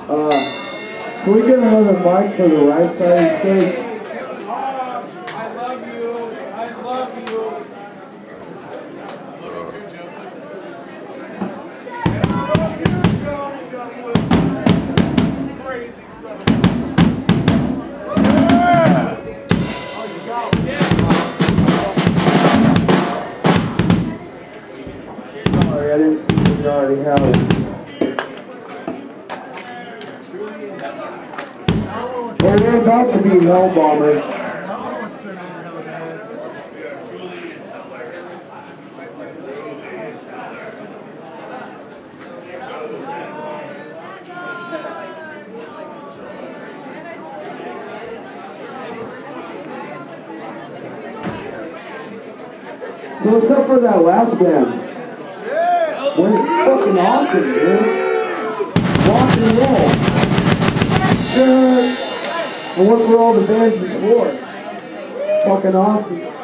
Can we get another mic for the right side of the stage? I love you. I love you. Love you too, Joseph. And I love you, Joe. Crazy son of a... Yeah! Oh, you got it. Yeah. Sorry, I didn't see you already have it. Well, we're about to be Hellbomber. So what's up for that last band? We're fucking awesome, dude. Rock and roll. Sure. I went for all the bands before. Fucking awesome.